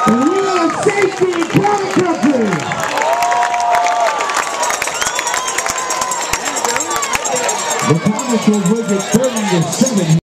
Real safety counter country. The Comets will win it 30-7.